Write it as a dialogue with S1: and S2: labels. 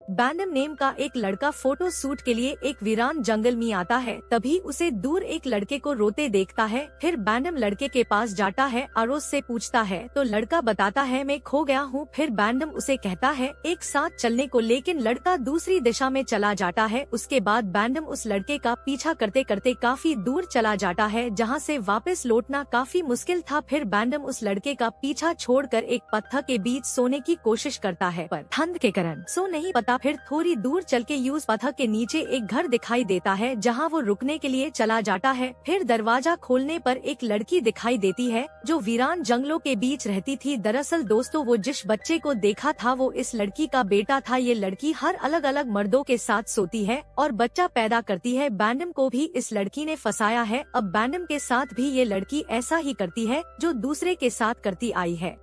S1: Bantam name का एक लड़का फोटो शूट के लिए एक वीरान जंगल में आता है। तभी उसे दूर एक लड़के को रोते देखता है। फिर बैंडम लड़के के पास जाता है और उससे पूछता है तो लड़का बताता है मैं खो गया हूँ। फिर बैंडम उसे कहता है एक साथ चलने को, लेकिन लड़का दूसरी दिशा में चला जाता है। उसके बाद बैंडम उस लड़के का पीछा करते करते काफी दूर चला जाता है, जहाँ से वापस लौटना काफी मुश्किल था। फिर बैंडम उस लड़के का पीछा छोड़कर एक पत्थर के बीच सोने की कोशिश करता है, पर ठंड के कारण सो नहीं पाता। फिर थोड़ी दूर चल के उस पत्थर के नीचे एक घर दिखाई देता है, जहाँ वो रुकने के लिए चला जाता है। फिर दरवाजा खोलने पर एक लड़की दिखाई देती है जो वीरान जंगलों के बीच रहती थी। दरअसल दोस्तों, वो जिस बच्चे को देखा था वो इस लड़की का बेटा था। ये लड़की हर अलग अलग मर्दों के साथ सोती है और बच्चा पैदा करती है। बैंडम को भी इस लड़की ने फंसाया है। अब बैंडम के साथ भी ये लड़की ऐसा ही करती है जो दूसरे के साथ करती आई है।